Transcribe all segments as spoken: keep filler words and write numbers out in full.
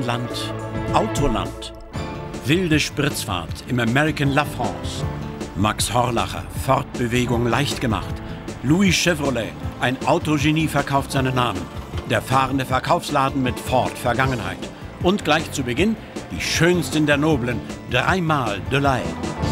Land, Autoland. Wilde Spritzfahrt im American La France. Max Horlacher, Fortbewegung leicht gemacht. Louis Chevrolet, ein Autogenie, verkauft seinen Namen. Der fahrende Verkaufsladen mit Ford Vergangenheit. Und gleich zu Beginn die schönsten der Noblen, dreimal Delay.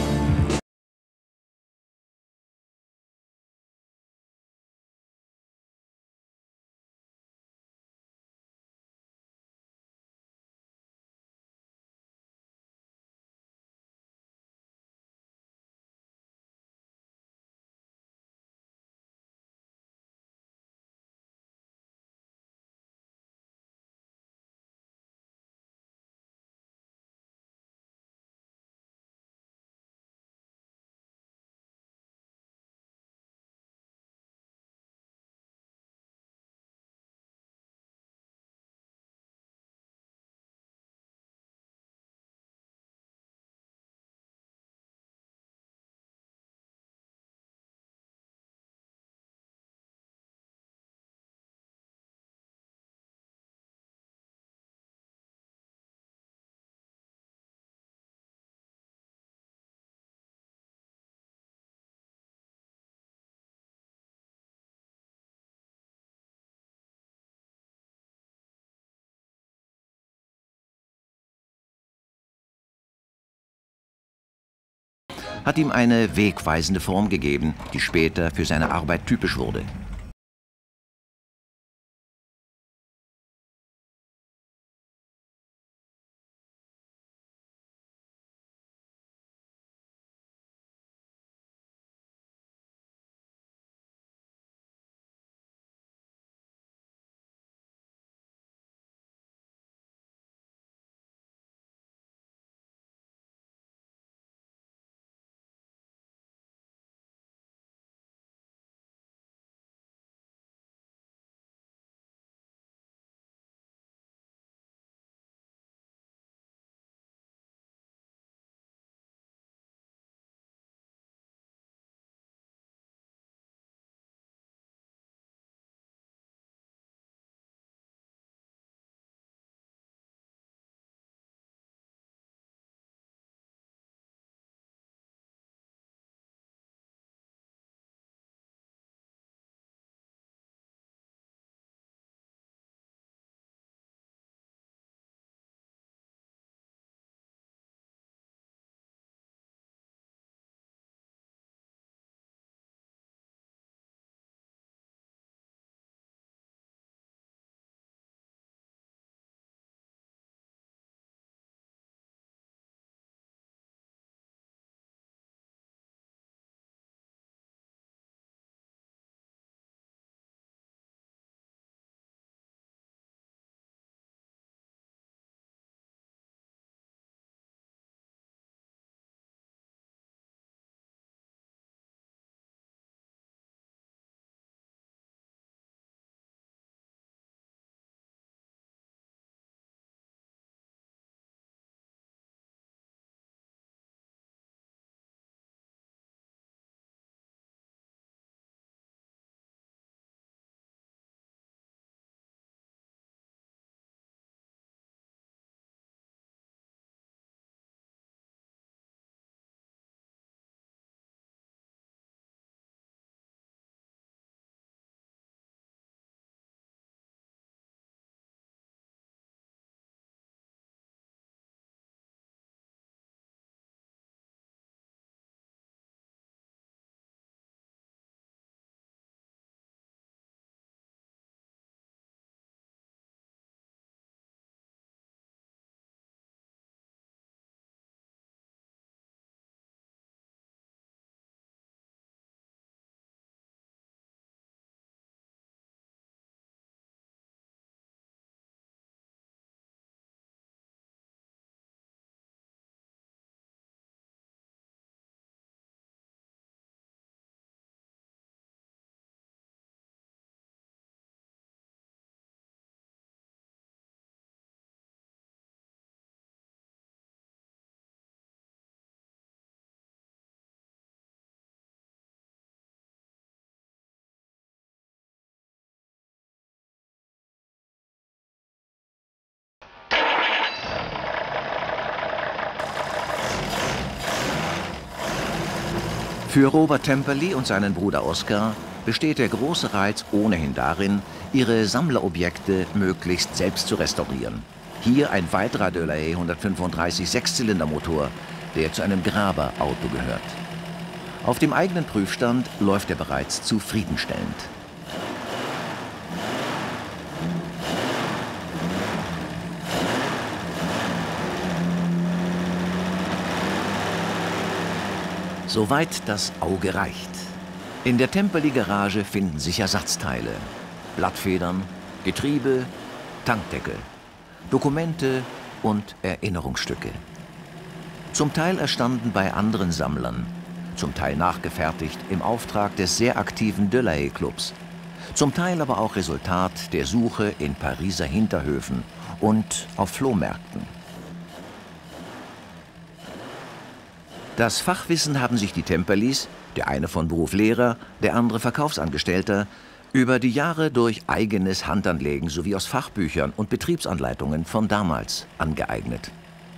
Hat ihm eine wegweisende Form gegeben, die später für seine Arbeit typisch wurde. Für Robert Temperley und seinen Bruder Oscar besteht der große Reiz ohnehin darin, ihre Sammlerobjekte möglichst selbst zu restaurieren. Hier ein weiterer Delahaye hundertfünfunddreißig Sechszylindermotor, der zu einem Graber-Auto gehört. Auf dem eigenen Prüfstand läuft er bereits zufriedenstellend. Soweit das Auge reicht. In der Temperley-Garage finden sich Ersatzteile, Blattfedern, Getriebe, Tankdeckel, Dokumente und Erinnerungsstücke. Zum Teil erstanden bei anderen Sammlern, zum Teil nachgefertigt im Auftrag des sehr aktiven Delahaye-Clubs, zum Teil aber auch Resultat der Suche in Pariser Hinterhöfen und auf Flohmärkten. Das Fachwissen haben sich die Temperleys, der eine von Beruf Lehrer, der andere Verkaufsangestellter, über die Jahre durch eigenes Handanlegen sowie aus Fachbüchern und Betriebsanleitungen von damals angeeignet.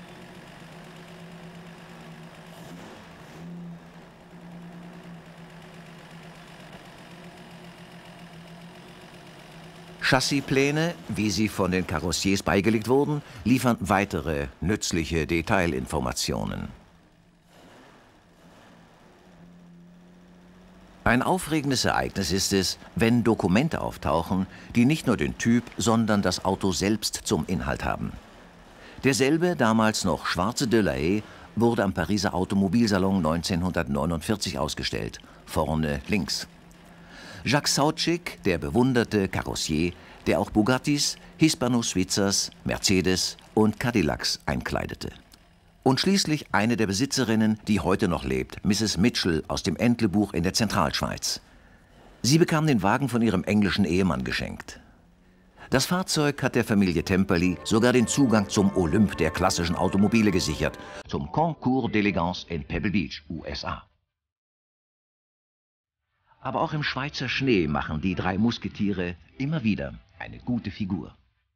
Chassispläne, wie sie von den Karossiers beigelegt wurden, liefern weitere nützliche Detailinformationen. Ein aufregendes Ereignis ist es, wenn Dokumente auftauchen, die nicht nur den Typ, sondern das Auto selbst zum Inhalt haben. Derselbe, damals noch schwarze Delahaye, wurde am Pariser Automobilsalon neunzehnhundertneunundvierzig ausgestellt, vorne links. Jacques Sautschick, der bewunderte Karossier, der auch Bugattis, Hispano-Suizers, Mercedes und Cadillacs einkleidete. Und schließlich eine der Besitzerinnen, die heute noch lebt, Misses Mitchell aus dem Entlebuch in der Zentralschweiz. Sie bekam den Wagen von ihrem englischen Ehemann geschenkt. Das Fahrzeug hat der Familie Temperley sogar den Zugang zum Olymp der klassischen Automobile gesichert, zum Concours d'Elegance in Pebble Beach, U S A. Aber auch im Schweizer Schnee machen die drei Musketiere immer wieder eine gute Figur.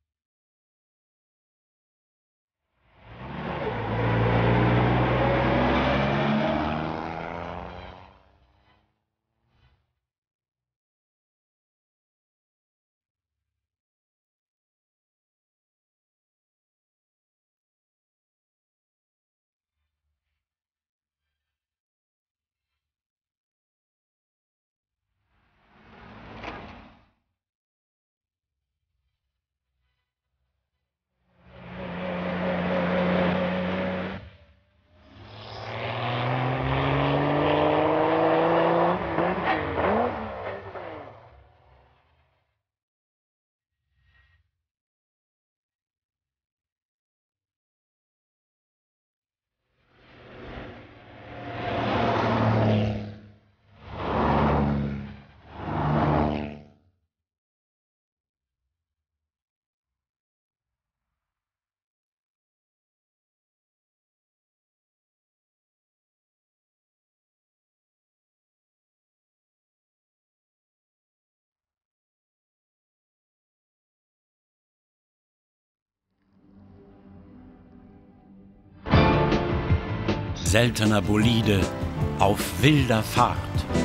Seltener Bolide auf wilder Fahrt.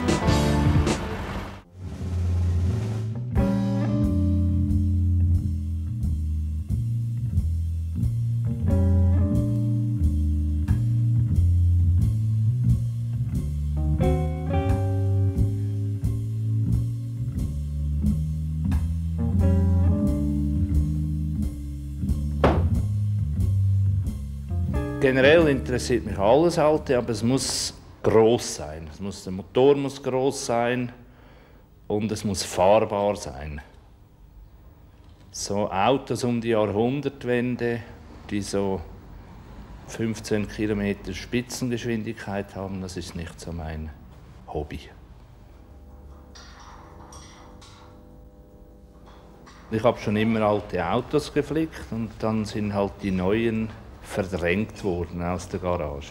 Generell interessiert mich alles Alte, aber es muss groß sein. Es muss, der Motor muss groß sein und es muss fahrbar sein. So Autos um die Jahrhundertwende, die so fünfzehn Kilometer Spitzengeschwindigkeit haben, das ist nicht so mein Hobby. Ich habe schon immer alte Autos geflickt und dann sind halt die neuen verdrängt worden aus der Garage.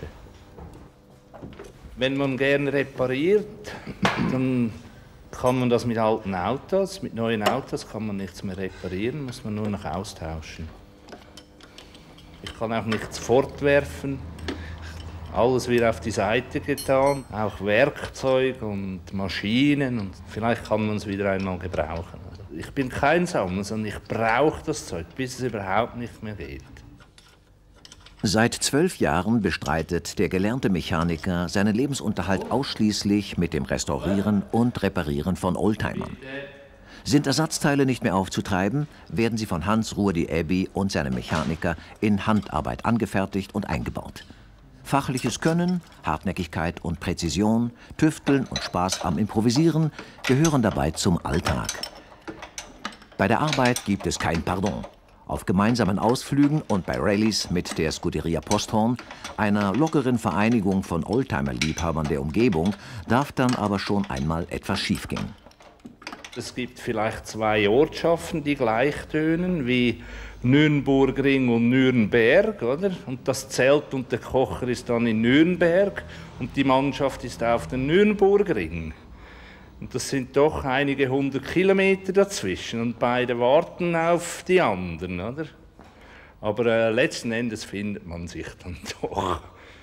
Wenn man gerne repariert, dann kann man das mit alten Autos. Mit neuen Autos kann man nichts mehr reparieren, muss man nur noch austauschen. Ich kann auch nichts fortwerfen. Alles wird auf die Seite getan, auch Werkzeug und Maschinen. Und vielleicht kann man es wieder einmal gebrauchen. Ich bin kein Sammler, sondern ich brauche das Zeug, bis es überhaupt nicht mehr geht. Seit zwölf Jahren bestreitet der gelernte Mechaniker seinen Lebensunterhalt ausschließlich mit dem Restaurieren und Reparieren von Oldtimern. Sind Ersatzteile nicht mehr aufzutreiben, werden sie von Hans Ruedi Aeby und seinem Mechaniker in Handarbeit angefertigt und eingebaut. Fachliches Können, Hartnäckigkeit und Präzision, Tüfteln und Spaß am Improvisieren gehören dabei zum Alltag. Bei der Arbeit gibt es kein Pardon. Auf gemeinsamen Ausflügen und bei Rallyes mit der Scuderia Posthorn, einer lockeren Vereinigung von Oldtimer-Liebhabern der Umgebung, darf dann aber schon einmal etwas schiefgehen. Es gibt vielleicht zwei Ortschaften, die gleich tönen, wie Nürnbergring und Nürnberg, oder? Und das Zelt und der Kocher ist dann in Nürnberg und die Mannschaft ist auf dem Nürnbergring. Und das sind doch einige hundert Kilometer dazwischen und beide warten auf die anderen, oder? Aber äh, letzten Endes findet man sich dann doch.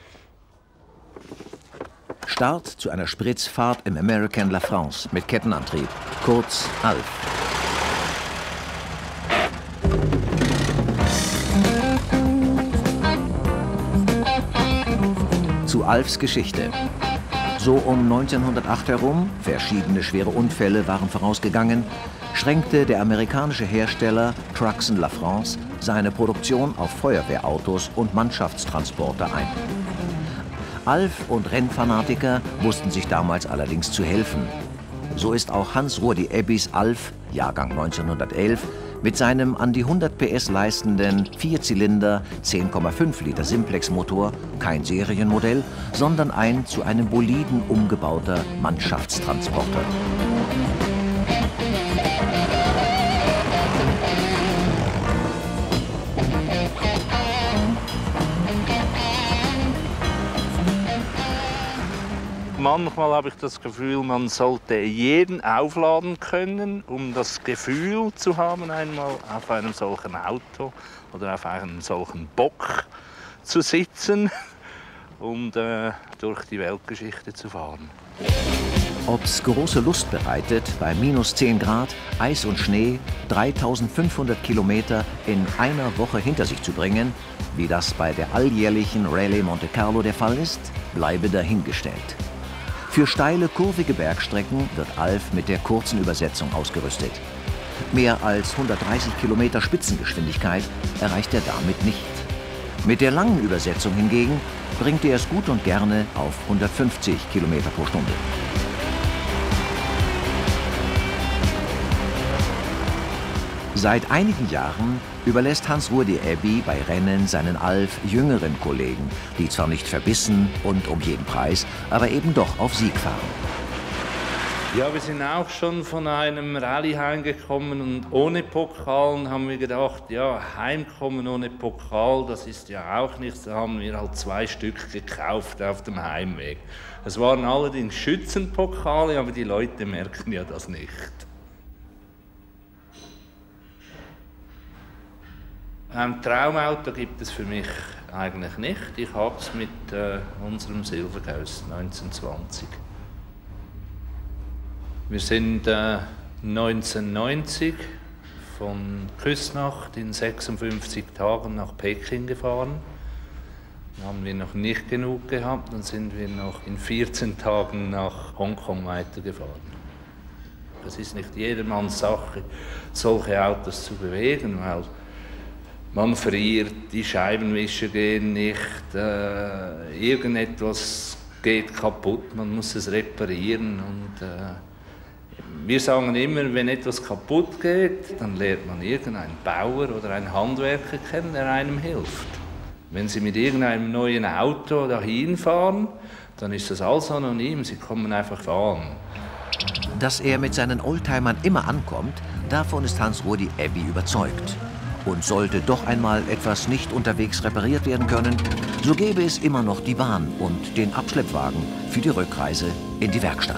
Start zu einer Spritzfahrt im American La France mit Kettenantrieb, kurz Alf. Zu Alfs Geschichte. So um neunzehnhundertacht herum, verschiedene schwere Unfälle waren vorausgegangen, schränkte der amerikanische Hersteller Trucks La France seine Produktion auf Feuerwehrautos und Mannschaftstransporter ein. Alf und Rennfanatiker wussten sich damals allerdings zu helfen. So ist auch Hans Ruedi Aebys Alf, Jahrgang neunzehnhundertelf, mit seinem an die hundert P S leistenden Vierzylinder zehn Komma fünf Liter Simplex-Motor kein Serienmodell, sondern ein zu einem Boliden umgebauter Mannschaftstransporter. Manchmal habe ich das Gefühl, man sollte jeden aufladen können, um das Gefühl zu haben, einmal auf einem solchen Auto oder auf einem solchen Bock zu sitzen und äh, durch die Weltgeschichte zu fahren. Ob's große Lust bereitet, bei minus zehn Grad, Eis und Schnee dreitausendfünfhundert Kilometer in einer Woche hinter sich zu bringen, wie das bei der alljährlichen Rallye Monte Carlo der Fall ist, bleibe dahingestellt. Für steile, kurvige Bergstrecken wird Alf mit der kurzen Übersetzung ausgerüstet. Mehr als hundertdreißig Kilometer Spitzengeschwindigkeit erreicht er damit nicht. Mit der langen Übersetzung hingegen bringt er es gut und gerne auf hundertfünfzig Kilometer pro Stunde. Seit einigen Jahren überlässt Hans Ruedi Aeby bei Rennen seinen Alf jüngeren Kollegen, die zwar nicht verbissen und um jeden Preis, aber eben doch auf Sieg fahren. Ja, wir sind auch schon von einem Rallye heimgekommen und ohne Pokal haben wir gedacht, ja, heimkommen ohne Pokal, das ist ja auch nichts. Da haben wir halt zwei Stück gekauft auf dem Heimweg. Es waren allerdings Schützenpokale, aber die Leute merken ja das nicht. Ein Traumauto gibt es für mich eigentlich nicht. Ich habe es mit äh, unserem Silverghost neunzehnhundertzwanzig. Wir sind äh, neunzehnhundertneunzig von Küsnacht in sechsundfünfzig Tagen nach Peking gefahren. Dann haben wir noch nicht genug gehabt, dann sind wir noch in vierzehn Tagen nach Hongkong weitergefahren. Es ist nicht jedermanns Sache, solche Autos zu bewegen, weil man friert, die Scheibenwischer gehen nicht, äh, irgendetwas geht kaputt, man muss es reparieren. Und, äh, wir sagen immer, wenn etwas kaputt geht, dann lernt man irgendeinen Bauer oder einen Handwerker kennen, der einem hilft. Wenn Sie mit irgendeinem neuen Auto dahin fahren, dann ist das alles anonym, Sie kommen einfach fahren. Dass er mit seinen Oldtimern immer ankommt, davon ist Hans Ruedi Aeby überzeugt. Und sollte doch einmal etwas nicht unterwegs repariert werden können, so gäbe es immer noch die Bahn und den Abschleppwagen für die Rückreise in die Werkstatt.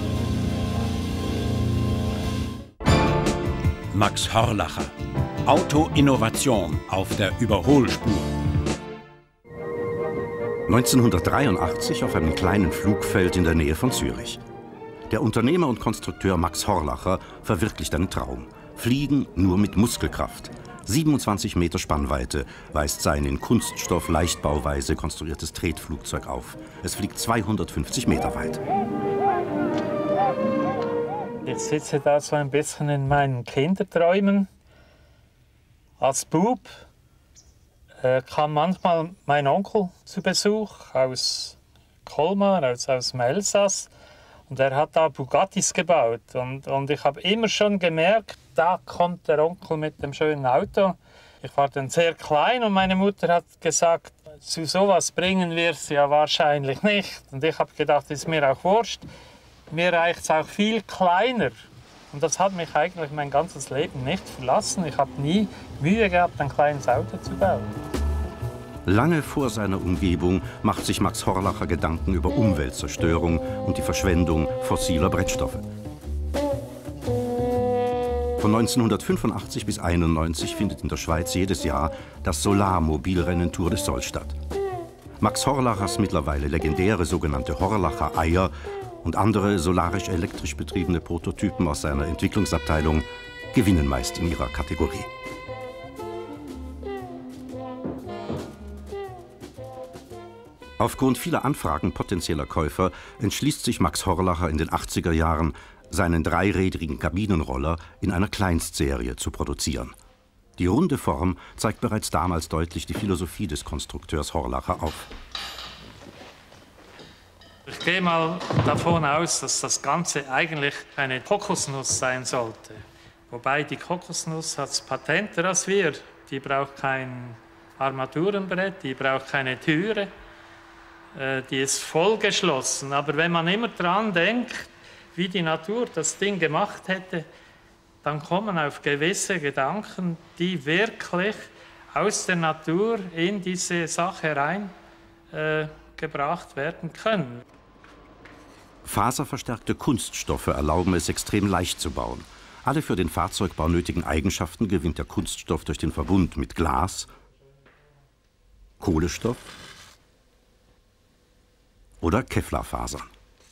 Max Horlacher. Autoinnovation auf der Überholspur. neunzehnhundertdreiundachtzig auf einem kleinen Flugfeld in der Nähe von Zürich. Der Unternehmer und Konstrukteur Max Horlacher verwirklicht einen Traum. Fliegen nur mit Muskelkraft. siebenundzwanzig Meter Spannweite weist sein in Kunststoff-Leichtbauweise konstruiertes Tretflugzeug auf. Es fliegt zweihundertfünfzig Meter weit. Ich sitze da so ein bisschen in meinen Kinderträumen. Als Bub äh, kam manchmal mein Onkel zu Besuch aus Colmar, aus, aus dem Elsass. Und er hat da Bugattis gebaut. Und, und ich habe immer schon gemerkt, da kommt der Onkel mit dem schönen Auto. Ich war dann sehr klein und meine Mutter hat gesagt, zu sowas bringen wir es ja wahrscheinlich nicht. Und ich habe gedacht, das ist mir auch wurscht. Mir reicht es auch viel kleiner. Und das hat mich eigentlich mein ganzes Leben nicht verlassen. Ich habe nie Mühe gehabt, ein kleines Auto zu bauen. Lange vor seiner Umgebung macht sich Max Horlacher Gedanken über Umweltzerstörung und die Verschwendung fossiler Brennstoffe. Von neunzehnhundertfünfundachtzig bis einundneunzig findet in der Schweiz jedes Jahr das Solarmobilrennen Tour de Sol statt. Max Horlachers mittlerweile legendäre sogenannte Horlacher Eier und andere solarisch-elektrisch betriebene Prototypen aus seiner Entwicklungsabteilung gewinnen meist in ihrer Kategorie. Aufgrund vieler Anfragen potenzieller Käufer entschließt sich Max Horlacher in den achtziger Jahren, seinen dreirädrigen Kabinenroller in einer Kleinstserie zu produzieren. Die runde Form zeigt bereits damals deutlich die Philosophie des Konstrukteurs Horlacher auf. Ich gehe mal davon aus, dass das Ganze eigentlich eine Kokosnuss sein sollte. Wobei die Kokosnuss hat das Patent als wir. Die braucht kein Armaturenbrett, die braucht keine Türe. Die ist vollgeschlossen. Aber wenn man immer dran denkt, wie die Natur das Ding gemacht hätte, dann kommen auf gewisse Gedanken, die wirklich aus der Natur in diese Sache rein äh, gebracht werden können. Faserverstärkte Kunststoffe erlauben es, extrem leicht zu bauen. Alle für den Fahrzeugbau nötigen Eigenschaften gewinnt der Kunststoff durch den Verbund mit Glas, Kohlenstoff oder Kevlarfasern.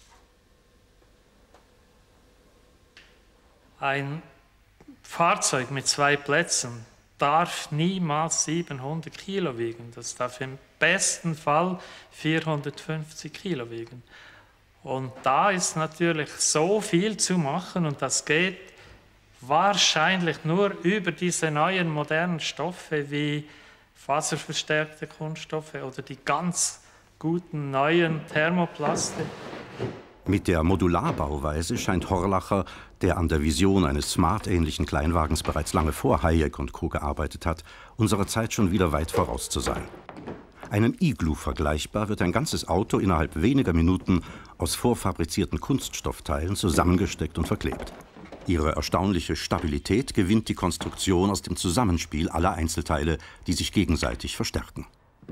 Ein Fahrzeug mit zwei Plätzen darf niemals siebenhundert Kilo wiegen. Das darf im besten Fall vierhundertfünfzig Kilo wiegen. Und da ist natürlich so viel zu machen und das geht wahrscheinlich nur über diese neuen modernen Stoffe wie faserverstärkte Kunststoffe oder die ganz guten neuen Thermoplaste. Mit der Modularbauweise scheint Horlacher, der an der Vision eines Smart-ähnlichen Kleinwagens bereits lange vor Hayek und Co. gearbeitet hat, unserer Zeit schon wieder weit voraus zu sein. Einem Igloo vergleichbar wird ein ganzes Auto innerhalb weniger Minuten aus vorfabrizierten Kunststoffteilen zusammengesteckt und verklebt. Ihre erstaunliche Stabilität gewinnt die Konstruktion aus dem Zusammenspiel aller Einzelteile, die sich gegenseitig verstärken.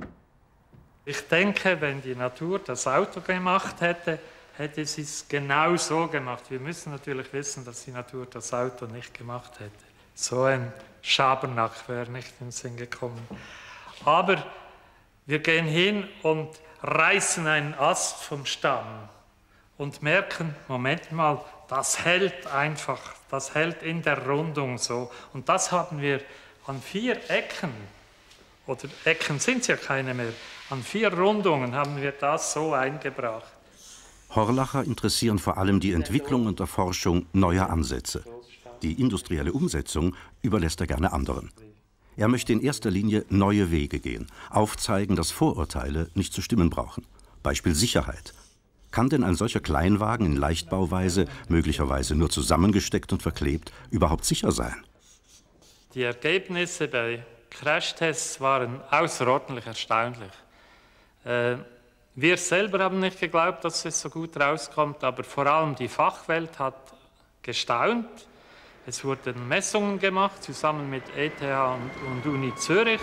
Ich denke, wenn die Natur das Auto gemacht hätte, hätte sie es genau so gemacht. Wir müssen natürlich wissen, dass die Natur das Auto nicht gemacht hätte. So ein Schabernack wäre nicht in den Sinn gekommen. Aber wir gehen hin und reißen einen Ast vom Stamm und merken, Moment mal, das hält einfach, das hält in der Rundung so. Und das haben wir an vier Ecken, oder Ecken sind es ja keine mehr, an vier Rundungen haben wir das so eingebracht. Horlacher interessieren vor allem die Entwicklung und Erforschung neuer Ansätze. Die industrielle Umsetzung überlässt er gerne anderen. Er möchte in erster Linie neue Wege gehen, aufzeigen, dass Vorurteile nicht zu stimmen brauchen. Beispiel Sicherheit. Kann denn ein solcher Kleinwagen in Leichtbauweise, möglicherweise nur zusammengesteckt und verklebt, überhaupt sicher sein? Die Ergebnisse bei Crashtests waren außerordentlich erstaunlich. Äh, wir selber haben nicht geglaubt, dass es so gut rauskommt, aber vor allem die Fachwelt hat gestaunt. Es wurden Messungen gemacht, zusammen mit E T H und, und Uni Zürich.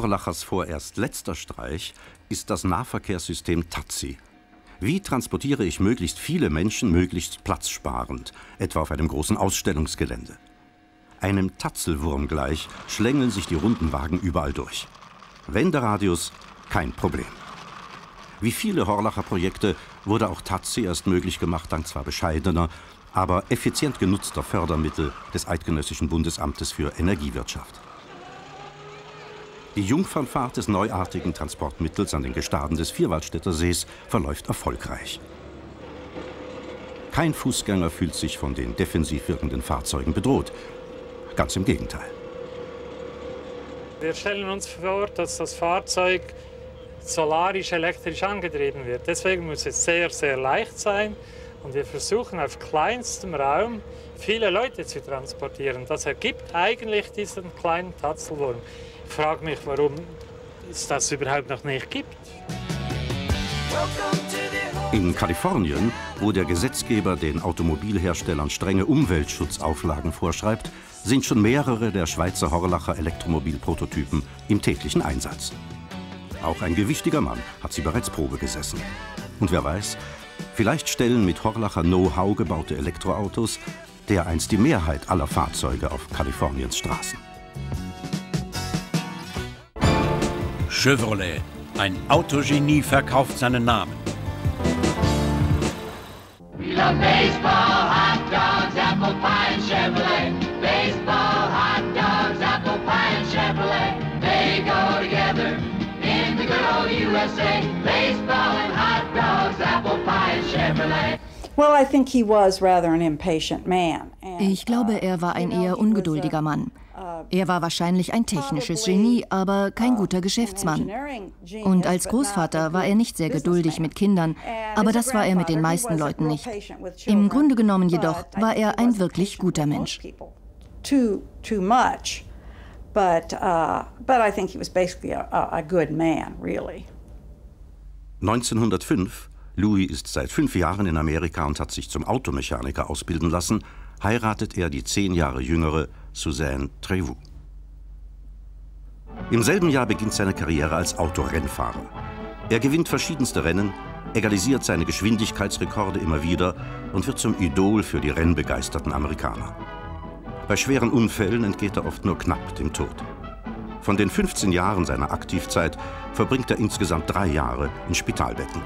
Horlachers vorerst letzter Streich ist das Nahverkehrssystem Taxi. Wie transportiere ich möglichst viele Menschen möglichst platzsparend, etwa auf einem großen Ausstellungsgelände? Einem Tatzelwurm gleich schlängeln sich die runden Wagen überall durch. Wenderadius kein Problem. Wie viele Horlacher Projekte wurde auch Taxi erst möglich gemacht dank zwar bescheidener, aber effizient genutzter Fördermittel des Eidgenössischen Bundesamtes für Energiewirtschaft. Die Jungfernfahrt des neuartigen Transportmittels an den Gestaden des Vierwaldstätter Sees verläuft erfolgreich. Kein Fußgänger fühlt sich von den defensiv wirkenden Fahrzeugen bedroht. Ganz im Gegenteil. Wir stellen uns vor, dass das Fahrzeug solarisch-elektrisch angetrieben wird. Deswegen muss es sehr, sehr leicht sein. Und wir versuchen auf kleinstem Raum viele Leute zu transportieren. Das ergibt eigentlich diesen kleinen Tatzelwurm. Ich frage mich, warum es das überhaupt noch nicht gibt. In Kalifornien, wo der Gesetzgeber den Automobilherstellern strenge Umweltschutzauflagen vorschreibt, sind schon mehrere der Schweizer Horlacher Elektromobilprototypen im täglichen Einsatz. Auch ein gewichtiger Mann hat sie bereits Probe gesessen. Und wer weiß, vielleicht stellen mit Horlacher Know-how gebaute Elektroautos dereinst die Mehrheit aller Fahrzeuge auf Kaliforniens Straßen. Chevrolet, ein Autogenie, verkauft seinen Namen. We love baseball, hot dogs, apple pie and Chevrolet. Baseball, hot dogs, apple pie and Chevrolet. They go together in the good old U S A. Baseball and hot dogs, apple pie and Chevrolet. Well, I think he was rather an impatient man. Ich glaube, er war ein eher ungeduldiger Mann. Er war wahrscheinlich ein technisches Genie, aber kein guter Geschäftsmann. Und als Großvater war er nicht sehr geduldig mit Kindern, aber das war er mit den meisten Leuten nicht. Im Grunde genommen jedoch war er ein wirklich guter Mensch. neunzehnhundertfünf, Louis ist seit fünf Jahren in Amerika und hat sich zum Automechaniker ausbilden lassen, heiratet er die zehn Jahre jüngere Suzanne Trevoux. Im selben Jahr beginnt seine Karriere als Autorennfahrer. Er gewinnt verschiedenste Rennen, egalisiert seine Geschwindigkeitsrekorde immer wieder und wird zum Idol für die rennbegeisterten Amerikaner. Bei schweren Unfällen entgeht er oft nur knapp dem Tod. Von den fünfzehn Jahren seiner Aktivzeit verbringt er insgesamt drei Jahre in Spitalbetten.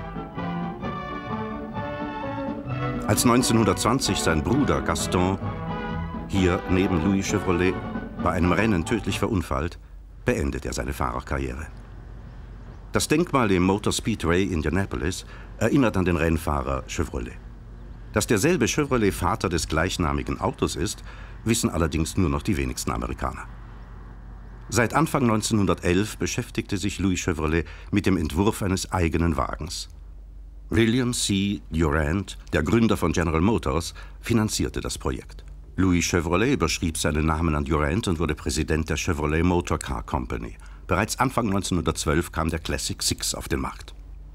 Als neunzehnhundertzwanzig sein Bruder Gaston, hier neben Louis Chevrolet, bei einem Rennen tödlich verunfallt, beendet er seine Fahrerkarriere. Das Denkmal im Motor Speedway Indianapolis erinnert an den Rennfahrer Chevrolet. Dass derselbe Chevrolet Vater des gleichnamigen Autos ist, wissen allerdings nur noch die wenigsten Amerikaner. Seit Anfang neunzehnhundertelf beschäftigte sich Louis Chevrolet mit dem Entwurf eines eigenen Wagens. William C. Durant, der Gründer von General Motors, finanzierte das Projekt. Louis Chevrolet überschrieb seinen Namen an Durant und wurde Präsident der Chevrolet Motor Car Company. Bereits Anfang neunzehnhundertzwölf kam der Classic Six auf den Markt.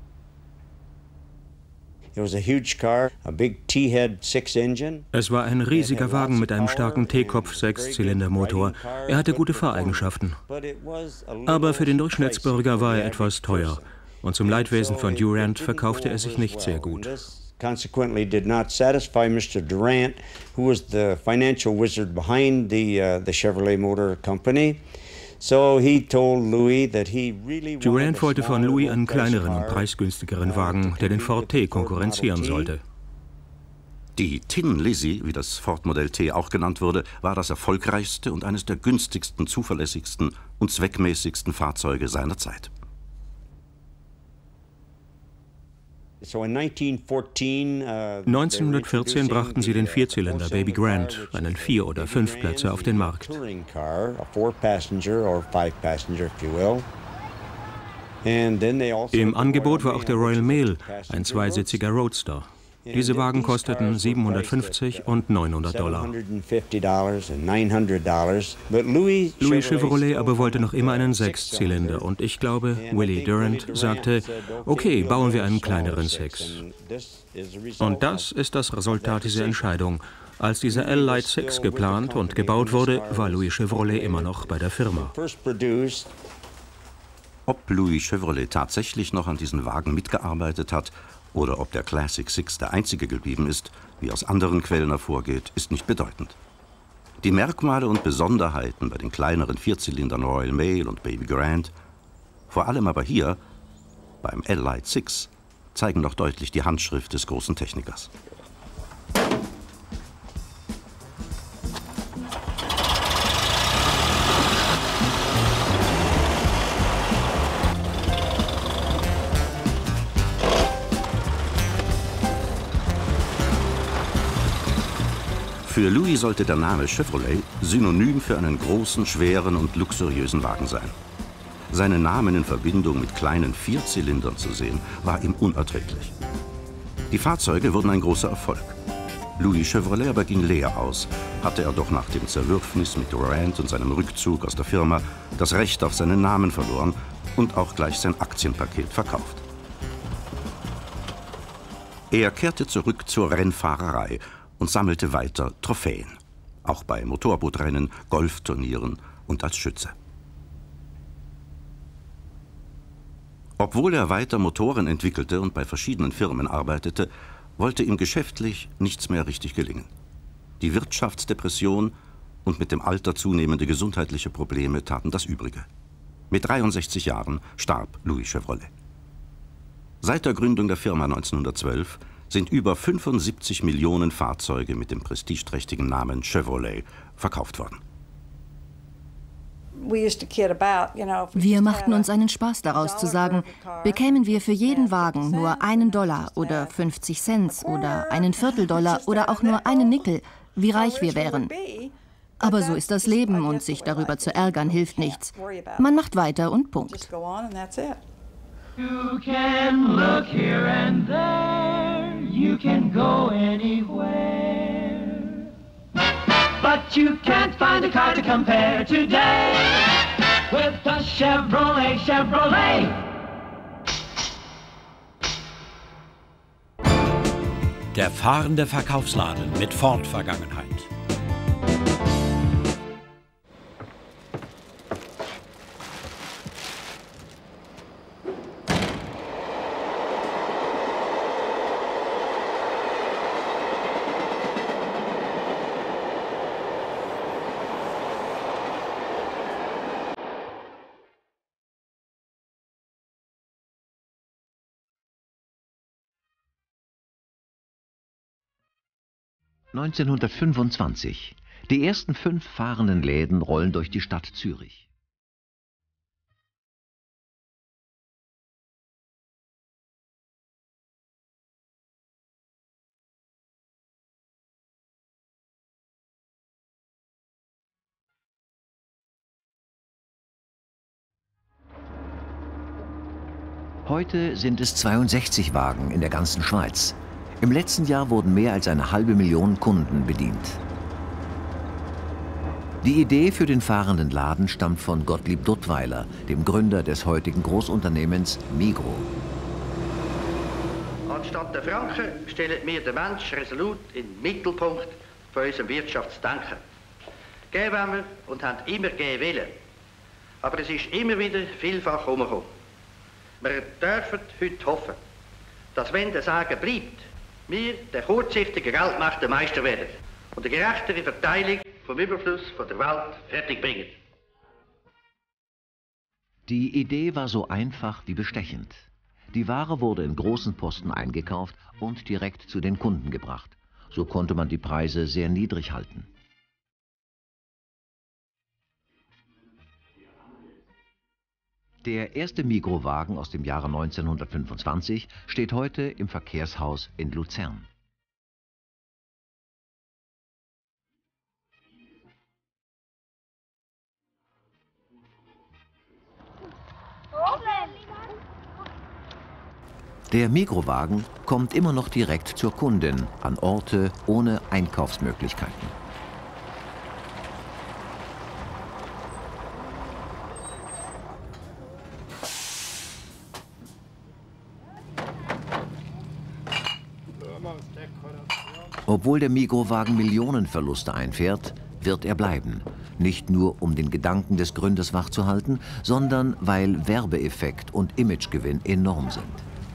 Es war ein riesiger Wagen mit einem starken T-Kopf-Sechszylindermotor. Er hatte gute Fahreigenschaften. Aber für den Durchschnittsbürger war er etwas teuer. Und zum Leidwesen von Durant verkaufte er sich nicht sehr gut. Consequently did not satisfy Mister Durant, who was the financial wizard behind the uh, the Chevrolet Motor Company. So he told Louis that he really Durant wollte von Louis einen kleineren und preisgünstigeren Wagen, der den Ford T konkurrenzieren sollte. Die Tin Lizzie, wie das Ford-Modell T auch genannt wurde, war das erfolgreichste und eines der günstigsten, zuverlässigsten und zweckmäßigsten Fahrzeuge seiner Zeit. neunzehnhundertvierzehn brachten sie den Vierzylinder Baby Grand, einen Vier- oder Fünfplätzer, auf den Markt. Im Angebot war auch der Royal Mail, ein zweisitziger Roadster. Diese Wagen kosteten siebenhundertfünfzig und neunhundert Dollar. Louis Chevrolet aber wollte noch immer einen Sechszylinder und ich glaube, Willie Durant sagte, okay, bauen wir einen kleineren Sechs. Und das ist das Resultat dieser Entscheidung. Als dieser L-Light Six geplant und gebaut wurde, war Louis Chevrolet immer noch bei der Firma. Ob Louis Chevrolet tatsächlich noch an diesen Wagen mitgearbeitet hat oder ob der Classic Six der einzige geblieben ist, wie aus anderen Quellen hervorgeht, ist nicht bedeutend. Die Merkmale und Besonderheiten bei den kleineren Vierzylindern Royal Mail und Baby Grand, vor allem aber hier beim L-Light Six, zeigen noch deutlich die Handschrift des großen Technikers. Für Louis sollte der Name Chevrolet synonym für einen großen, schweren und luxuriösen Wagen sein. Seinen Namen in Verbindung mit kleinen Vierzylindern zu sehen, war ihm unerträglich. Die Fahrzeuge wurden ein großer Erfolg. Louis Chevrolet aber ging leer aus, hatte er doch nach dem Zerwürfnis mit Durant und seinem Rückzug aus der Firma das Recht auf seinen Namen verloren und auch gleich sein Aktienpaket verkauft. Er kehrte zurück zur Rennfahrerei und sammelte weiter Trophäen, auch bei Motorbootrennen, Golfturnieren und als Schütze. Obwohl er weiter Motoren entwickelte und bei verschiedenen Firmen arbeitete, wollte ihm geschäftlich nichts mehr richtig gelingen. Die Wirtschaftsdepression und mit dem Alter zunehmende gesundheitliche Probleme taten das Übrige. Mit dreiundsechzig Jahren starb Louis Chevrolet. Seit der Gründung der Firma neunzehnhundertzwölf sind über fünfundsiebzig Millionen Fahrzeuge mit dem prestigeträchtigen Namen Chevrolet verkauft worden. Wir machten uns einen Spaß daraus zu sagen, bekämen wir für jeden Wagen nur einen Dollar oder fünfzig Cent oder einen Vierteldollar oder auch nur einen Nickel, wie reich wir wären. Aber so ist das Leben und sich darüber zu ärgern hilft nichts. Man macht weiter und Punkt. You can look here and there, you can go anywhere, but you can't find a car to compare today with the Chevrolet, Chevrolet. Der fahrende Verkaufsladen mit Ford-Vergangenheit. neunzehnhundertfünfundzwanzig. Die ersten fünf fahrenden Läden rollen durch die Stadt Zürich. Heute sind es zweiundsechzig Wagen in der ganzen Schweiz. Im letzten Jahr wurden mehr als eine halbe Million Kunden bedient. Die Idee für den fahrenden Laden stammt von Gottlieb Duttweiler, dem Gründer des heutigen Großunternehmens Migros. Anstatt der Franken stellen wir den Menschen resolut in den Mittelpunkt von unserem Wirtschaftsdenken. Geben wollen wir und haben immer geben wollen. Aber es ist immer wieder vielfach herumgekommen. Wir dürfen heute hoffen, dass wenn der Sagen bleibt, wir, der kurzsichtige Geldmacht, der Meister werden und eine gerechtere Verteilung vom Überfluss von der Welt fertigbringen. Die Idee war so einfach wie bestechend. Die Ware wurde in großen Posten eingekauft und direkt zu den Kunden gebracht. So konnte man die Preise sehr niedrig halten. Der erste Migros-Wagen aus dem Jahre neunzehnhundertfünfundzwanzig steht heute im Verkehrshaus in Luzern. Der Migros-Wagen kommt immer noch direkt zur Kundin an Orte ohne Einkaufsmöglichkeiten. Obwohl der Migros-Wagen Millionenverluste einfährt, wird er bleiben. Nicht nur, um den Gedanken des Gründers wachzuhalten, sondern weil Werbeeffekt und Imagegewinn enorm sind.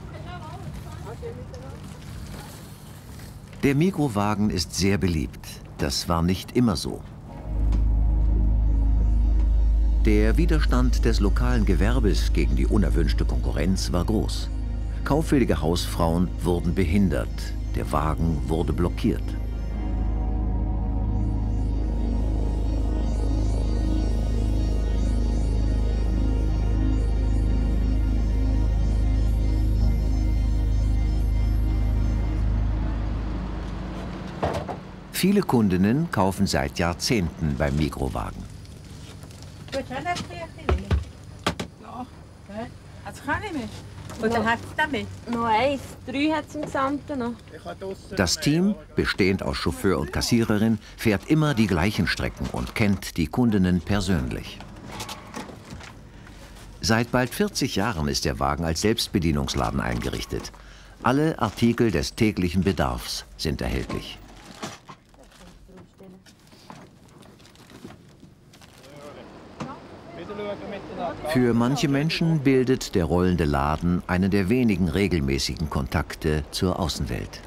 Der Mikrowagen ist sehr beliebt. Das war nicht immer so. Der Widerstand des lokalen Gewerbes gegen die unerwünschte Konkurrenz war groß. Kaufwillige Hausfrauen wurden behindert. Der Wagen wurde blockiert. Viele Kundinnen kaufen seit Jahrzehnten beim Mikrowagen. Ja, also kann ich nicht. Und dann hat es damit? Noch eins, drei hat es im Gesamten noch. Das Team, bestehend aus Chauffeur und Kassiererin, fährt immer die gleichen Strecken und kennt die Kundinnen persönlich. Seit bald vierzig Jahren ist der Wagen als Selbstbedienungsladen eingerichtet. Alle Artikel des täglichen Bedarfs sind erhältlich. Für manche Menschen bildet der rollende Laden einen der wenigen regelmäßigen Kontakte zur Außenwelt.